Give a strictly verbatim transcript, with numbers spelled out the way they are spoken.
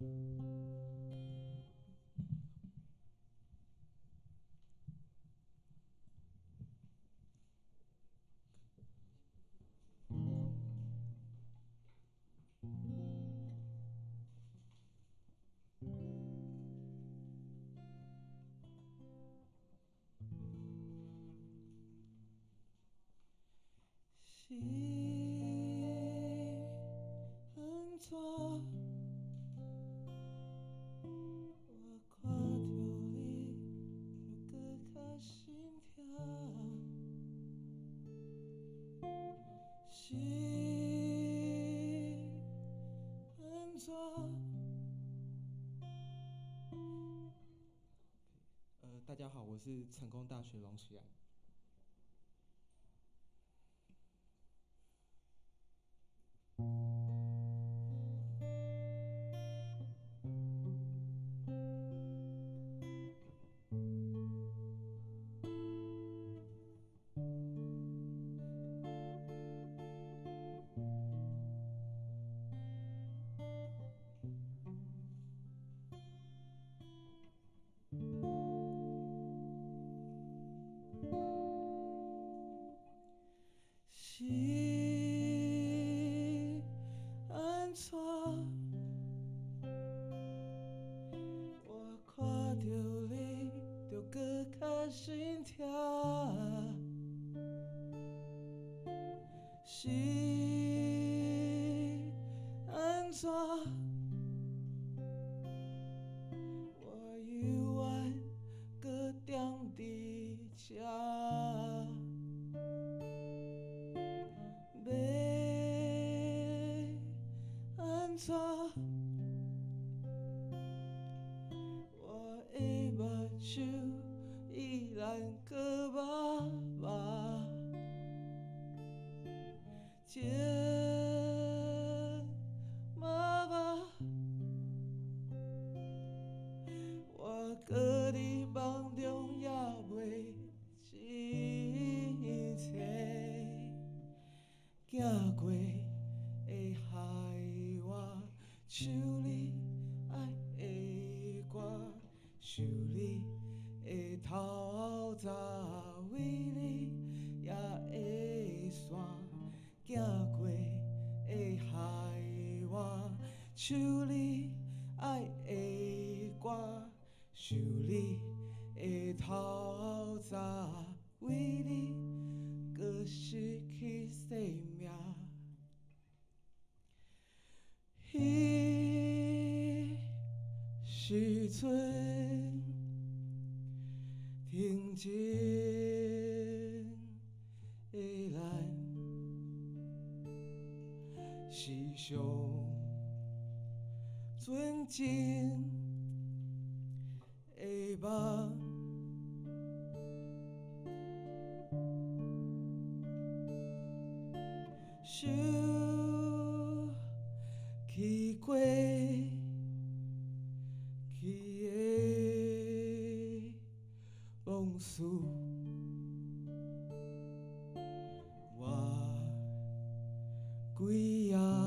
是安怎？我看着你，就搁较心痛。是安怎？呃，大家好，我是成功大学龙启安。是安怎？我看着你，就搁较心痛。是安怎？我犹原搁踮伫这。要安怎？我的目睭依然搁默默，情默默，我搁伫梦中也袂真切，行过会害我唱你爱的歌，想你的透早，为你也会散，行过会害我唱你爱的歌，想你的透早，为你搁失去生命。迄时阵，天真的咱是上纯真的梦。想起过去的往事，我几夜